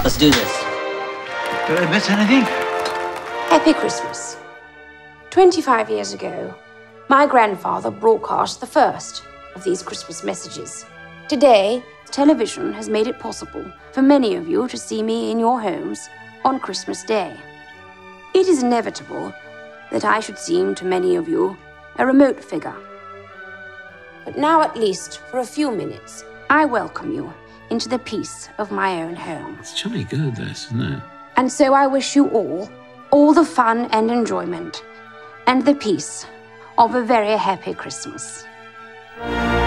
Let's do this. Did I miss anything? Happy Christmas. 25 years ago, my grandfather broadcast the first of these Christmas messages. Today, television has made it possible for many of you to see me in your homes on Christmas Day. It is inevitable that I should seem to many of you a remote figure. But now, at least for a few minutes, I welcome you into the peace of my own home. It's jolly good, this, isn't it? And so I wish you all the fun and enjoyment, and the peace of a very happy Christmas.